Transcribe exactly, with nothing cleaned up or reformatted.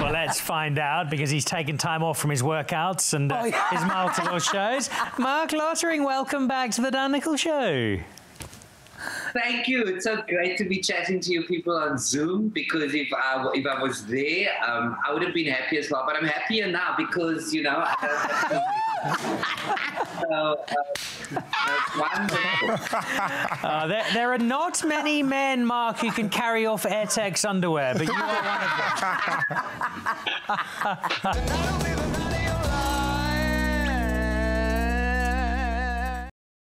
Well, let's find out, because he's taken time off from his workouts and uh, oh, yeah. his multiple shows. Marc Lottering, welcome back to the Dan Nicholl Show. Thank you. It's so great to be chatting to you people on Zoom, because if I, if I was there, um, I would have been happy as well. But I'm happier now because, you know, I don't have to so, uh, that's wonderful. Uh, there, there are not many men, Marc, who can carry off AirTech's underwear, but you are one of them.